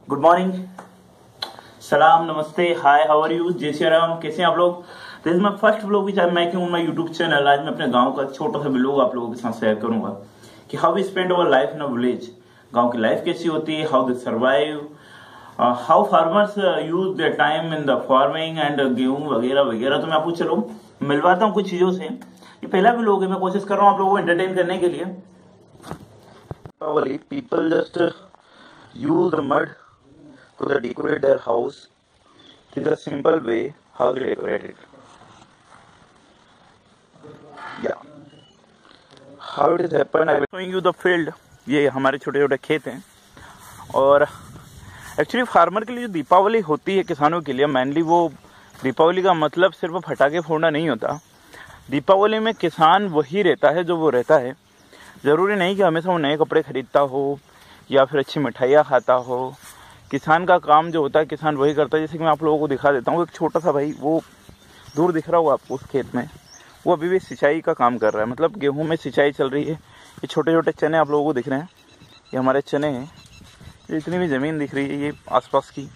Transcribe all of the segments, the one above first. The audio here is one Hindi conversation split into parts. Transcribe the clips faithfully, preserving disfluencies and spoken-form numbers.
गुड मॉर्निंग, सलाम, नमस्ते, हाय, हाउ आर यू, जय श्री राम। कैसे हैं आप लोग? This is my first vlog which I making on my YouTube channel. आज मैं अपने गांव का छोटा सा व्लॉग आप लोगों के साथ शेयर करूंगा कि how we spend our life in a village. गांव की लाइफ कैसी होती है, how they survive, how farmers use their time in the farming and गेहूं वगैरह वगैरह। तो मैं आपको चलो मिलवाता हूँ कुछ चीजों से। ये पहला व्लॉग है, मैं कोशिश कर रहा हूँ आप लोगों को एंटरटेन करने के लिए। People just use the mud to decorate their house. It is a simple way how they decorate it. Yeah. How it is happen? I will showing you the field. ये हमारे छोटे छोटे खेत हैं और एक्चुअली फार्मर के लिए जो दीपावली होती है किसानों के लिए, मेनली वो दीपावली का मतलब सिर्फ फटाके फोड़ना नहीं होता। दीपावली में किसान वही रहता है जो वो रहता है। जरूरी नहीं कि हमेशा वो नए कपड़े खरीदता हो या फिर अच्छी मिठाइयाँ खाता हो। किसान का काम जो होता है किसान वही करता है। जैसे कि मैं आप लोगों को दिखा देता हूँ, एक छोटा सा भाई वो दूर दिख रहा होगा आपको उस खेत में, वो अभी भी सिंचाई का काम कर रहा है। मतलब गेहूं में सिंचाई चल रही है। ये छोटे छोटे चने आप लोगों को दिख रहे हैं, ये हमारे चने हैं। ये इतनी भी ज़मीन दिख रही है ये आसपास की।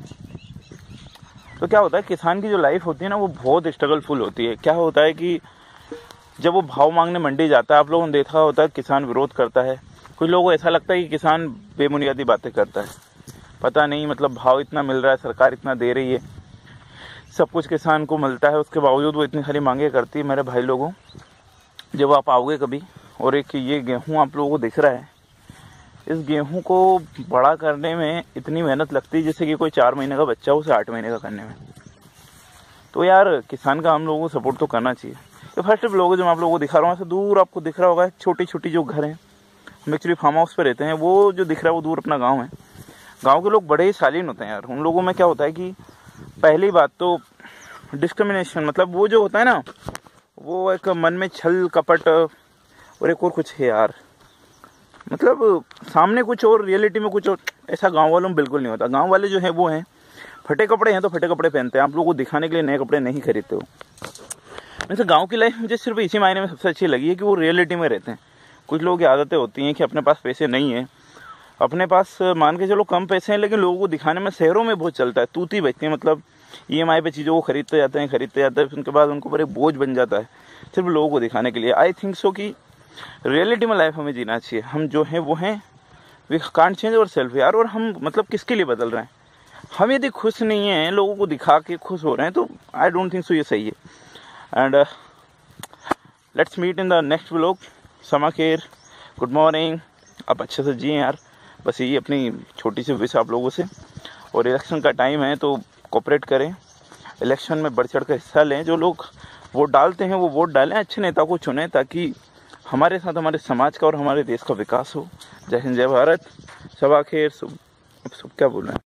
तो क्या होता है, किसान की जो लाइफ होती है ना वो बहुत स्ट्रगलफुल होती है। क्या होता है कि जब वो भाव मांगने मंडी जाता है, आप लोगों ने देखा होता है किसान विरोध करता है। कुछ लोगों को ऐसा लगता है कि किसान बेबुनियादी बातें करता है, पता नहीं मतलब भाव इतना मिल रहा है, सरकार इतना दे रही है, सब कुछ किसान को मिलता है, उसके बावजूद वो इतनी सारी मांगे करती है। मेरे भाई लोगों, जब आप आओगे कभी और एक ये गेहूं आप लोगों को दिख रहा है, इस गेहूं को बड़ा करने में इतनी मेहनत लगती है जैसे कि कोई चार महीने का बच्चा उसे आठ महीने का करने में। तो यार किसान का हम लोगों को सपोर्ट तो करना चाहिए। तो फर्स्ट लोग जो मैं आप लोगों को दिखा रहा हूँ, ऐसे दूर आपको दिख रहा होगा छोटी छोटी जो घर हैं, हम एक्चुअली फार्म हाउस पे रहते हैं। वो जो दिख रहा है वो दूर अपना गांव है। गांव के लोग बड़े ही शालीन होते हैं यार। उन लोगों में क्या होता है कि पहली बात तो डिस्क्रिमिनेशन, मतलब वो जो होता है ना, वो एक मन में छल कपट और एक और कुछ है यार। मतलब सामने कुछ और रियलिटी में कुछ और, ऐसा गाँव वालों में बिल्कुल नहीं होता। गाँव वाले जो है वो हैं फटे कपड़े हैं तो फटे कपड़े पहनते हैं, आप लोगों को दिखाने के लिए नए कपड़े नहीं खरीदते हो। वैसे गाँव की लाइफ मुझे सिर्फ इसी मायने में सबसे अच्छी लगी है कि वो रियलिटी में रहते हैं। कुछ लोगों की आदतें होती हैं कि अपने पास पैसे नहीं है, अपने पास मान के चलो कम पैसे हैं, लेकिन लोगों को दिखाने में शहरों में बहुत चलता है, तूती बचती है। मतलब ई एम आई पे चीज़ों को खरीदते जाते हैं खरीदते जाते हैं, उनके बाद उनको बड़े बोझ बन जाता है सिर्फ लोगों को दिखाने के लिए। आई थिंक सो कि रियलिटी में लाइफ हमें जीना चाहिए। हम जो हैं वो हैं, we can't change our self यार। और हम मतलब किसके लिए बदल रहे हैं? हम यदि खुश नहीं हैं, लोगों को दिखा के खुश हो रहे हैं, तो आई डोंट थिंक सो ये सही है। And let's meet in the next vlog. समा खेर, गुड मॉर्निंग। आप अच्छे से जिए यार, बस यही अपनी छोटी सी विश आप लोगों से। और इलेक्शन का टाइम है तो कोऑपरेट करें, इलेक्शन में बढ़ चढ़ कर हिस्सा लें। जो लोग वोट डालते हैं वो वोट डालें, अच्छे नेता को चुनें ताकि हमारे साथ हमारे समाज का और हमारे देश का विकास हो। जय हिंद, जय भारत, सवा खेर। सब सब क्या बोल रहे हैं।